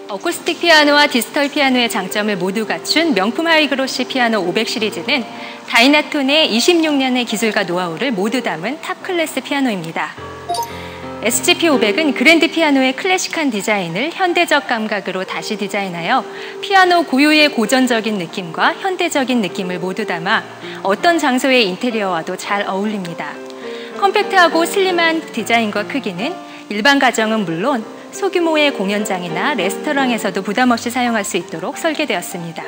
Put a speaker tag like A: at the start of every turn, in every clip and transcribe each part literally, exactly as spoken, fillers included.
A: 어쿠스틱 피아노와 디지털 피아노의 장점을 모두 갖춘 명품 하이그로시 피아노 오백 시리즈는 다이나톤의 이십육 년의 기술과 노하우를 모두 담은 탑 클래스 피아노입니다. 에스지피 오백은 그랜드 피아노의 클래식한 디자인을 현대적 감각으로 다시 디자인하여 피아노 고유의 고전적인 느낌과 현대적인 느낌을 모두 담아 어떤 장소의 인테리어와도 잘 어울립니다. 컴팩트하고 슬림한 디자인과 크기는 일반 가정은 물론 소규모의 공연장이나 레스토랑에서도 부담 없이 사용할 수 있도록 설계되었습니다.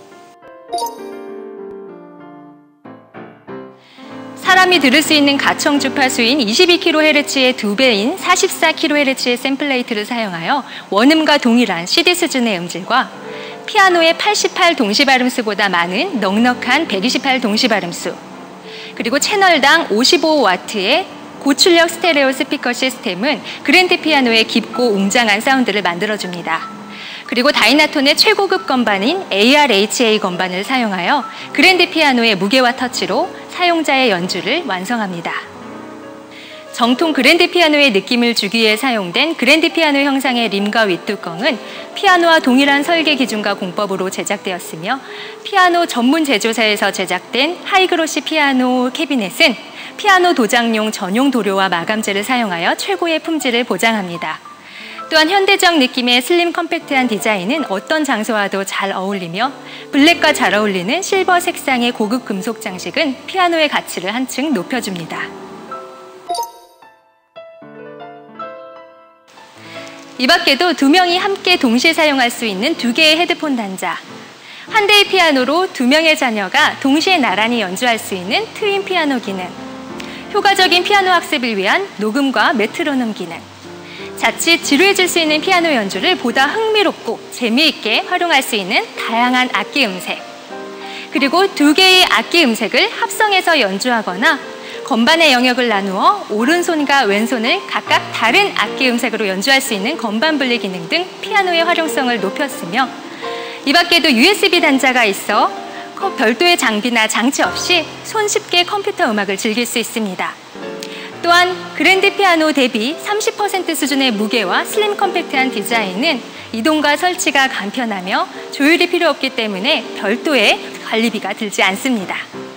A: 사람이 들을 수 있는 가청 주파수인 이십이 킬로헤르츠의 두 배인 사십사 킬로헤르츠의 샘플레이트를 사용하여 원음과 동일한 씨디 수준의 음질과 피아노의 팔십팔 동시발음수보다 많은 넉넉한 백이십팔 동시발음수, 그리고 채널당 오십오 와트의 고출력 스테레오 스피커 시스템은 그랜드 피아노의 깊고 웅장한 사운드를 만들어줍니다. 그리고 다이나톤의 최고급 건반인 에이알에이치에이 건반을 사용하여 그랜드 피아노의 무게와 터치로 사용자의 연주를 완성합니다. 정통 그랜드 피아노의 느낌을 주기 위해 사용된 그랜드 피아노 형상의 림과 윗뚜껑은 피아노와 동일한 설계 기준과 공법으로 제작되었으며, 피아노 전문 제조사에서 제작된 하이그로시 피아노 캐비넷은 피아노 도장용 전용 도료와 마감재를 사용하여 최고의 품질을 보장합니다. 또한 현대적 느낌의 슬림 컴팩트한 디자인은 어떤 장소와도 잘 어울리며, 블랙과 잘 어울리는 실버 색상의 고급 금속 장식은 피아노의 가치를 한층 높여줍니다. 이 밖에도 두 명이 함께 동시에 사용할 수 있는 두 개의 헤드폰 단자, 한 대의 피아노로 두 명의 자녀가 동시에 나란히 연주할 수 있는 트윈 피아노 기능, 효과적인 피아노 학습을 위한 녹음과 메트로놈 기능, 자칫 지루해질 수 있는 피아노 연주를 보다 흥미롭고 재미있게 활용할 수 있는 다양한 악기 음색, 그리고 두 개의 악기 음색을 합성해서 연주하거나 건반의 영역을 나누어 오른손과 왼손을 각각 다른 악기 음색으로 연주할 수 있는 건반 분리 기능 등 피아노의 활용성을 높였으며, 이 밖에도 유에스비 단자가 있어 별도의 장비나 장치 없이 손쉽게 컴퓨터 음악을 즐길 수 있습니다. 또한 그랜드 피아노 대비 삼십 퍼센트 수준의 무게와 슬림 컴팩트한 디자인은 이동과 설치가 간편하며 조율이 필요 없기 때문에 별도의 관리비가 들지 않습니다.